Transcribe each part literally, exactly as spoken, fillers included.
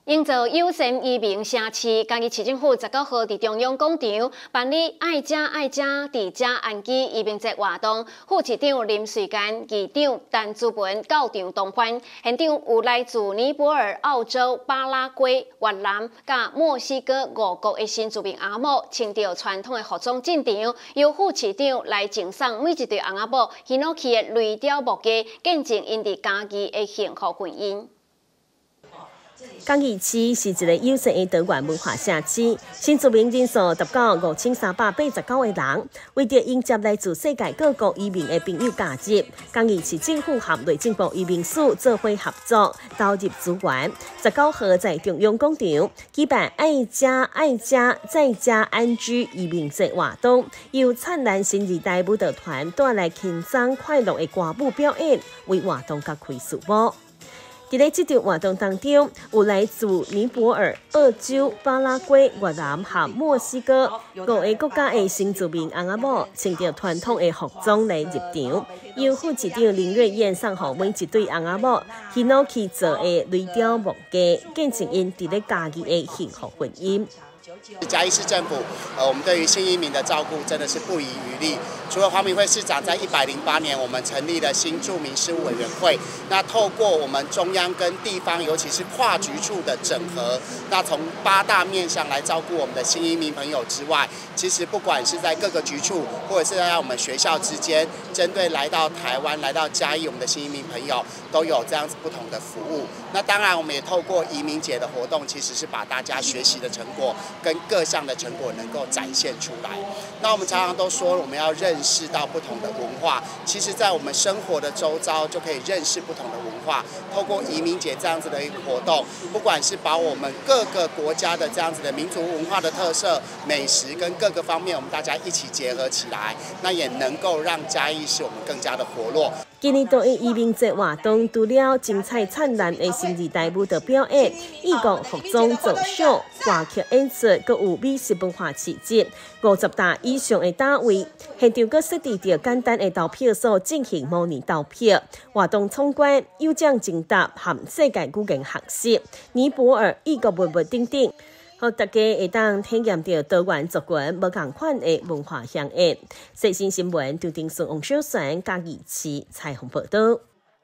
营造友善移民城市，嘉义市政府十九号伫中央广场办理"爱家爱家，伫家安居"移民节活动。副市长林瑞干、议长陈祖文到场同欢，现场有来自尼泊尔、澳洲、巴拉圭、越南、甲墨西哥五国的新住民阿嬷，穿着传统的服装进场，由副市长来赠送每一对翁仔某喜乐气的雷雕木屐，见证因伫家己的幸福婚姻。 嘉义市是一个友善的多元文化城市，新住民人数达到五千三百八十九个人。为着迎接来自世界各国移民的朋友加入，嘉义市政府和内政部移民署做伙合作，投入资源。十九号在中央广场举办“爱家爱家在家安居”移民节活动，由灿烂新时代舞蹈团带来轻松快乐的歌舞表演，为活动揭开序幕。 在这场活动当中，有来自尼泊尔、澳洲、巴拉圭、越南和墨西哥五个国家的新住民翁仔某，穿着传统的服装来入场。由副市长林瑞燕送予每一对翁仔某喜乐气做的雷雕木屐，见证因伫咧家己的幸福婚姻。 嘉义市政府，呃，我们对于新移民的照顾真的是不遗余力。除了黄敏惠市长在一百零八年，我们成立了新住民事务委员会，那透过我们中央跟地方，尤其是跨局处的整合，那从八大面向来照顾我们的新移民朋友之外，其实不管是在各个局处，或者是在我们学校之间，针对来到台湾、来到嘉义我们的新移民朋友，都有这样子不同的服务。那当然，我们也透过移民节的活动，其实是把大家学习的成果跟 各项的成果能够展现出来。那我们常常都说，我们要认识到不同的文化。其实，在我们生活的周遭，就可以认识不同的文化。透过移民节这样子的一个活动，不管是把我们各个国家的这样子的民族文化的特色、美食跟各个方面，我们大家一起结合起来，那也能够让嘉义市我们更加的活络。 今年度的移民节活动，除了精彩灿烂的新时代舞蹈表演、异国服装造秀、歌曲演出，阁有美食文化市集，五十大以上的单位，现场阁设置着简单的投票所进行模拟投票。活动参观、有奖竞答和世界语言学习、尼泊尔、异国文物等等。 互大家会当体验到多元族群无同款的文化响应。最新新闻，张定顺、王小璇、嘉义市采访报道。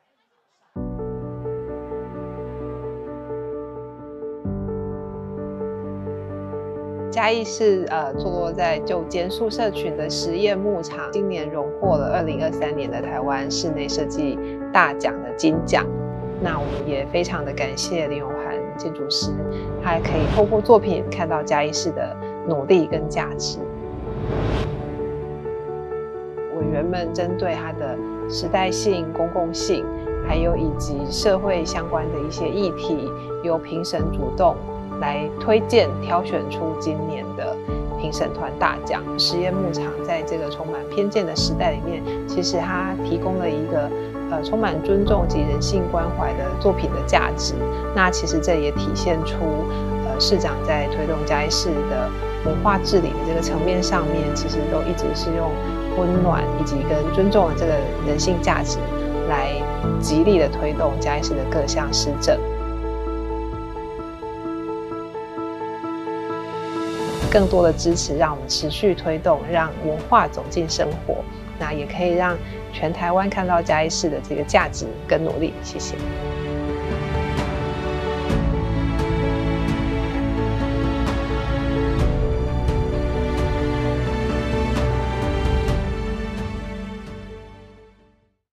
嘉义市呃坐落在旧监宿舍群的实验牧场，今年荣获了二零二三年的台湾室内设计大奖的金奖。那我们也非常的感谢林永涵建筑师，他可以透过作品看到嘉义市的努力跟价值。委员们针对它的时代性、公共性，还有以及社会相关的一些议题，由评审主动 来推荐、挑选出今年的评审团大奖。实验牧场在这个充满偏见的时代里面，其实它提供了一个呃充满尊重及人性关怀的作品的价值。那其实这也体现出呃市长在推动嘉义市的文化治理的这个层面上面，其实都一直是用温暖以及跟尊重的这个人性价值，来极力的推动嘉义市的各项施政。 更多的支持，让我们持续推动，让文化走进生活，那也可以让全台湾看到嘉义市的这个价值跟努力。谢谢。